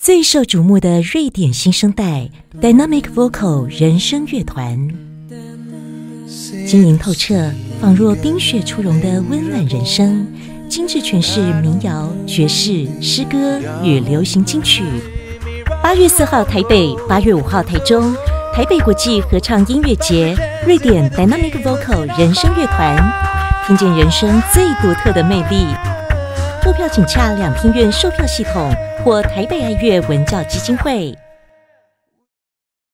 最受瞩目的瑞典新生代 Dynamic Vocal 人声乐团，晶莹透彻，仿若冰雪初融的温暖人声，精致诠释民谣、爵士、诗歌与流行金曲。8月4号台北，8月5号台中，台北国际合唱音乐节，瑞典 Dynamic Vocal 人声乐团，听见人声最独特的魅力。购票请洽两厅院售票系统或台北爱乐文教基金会。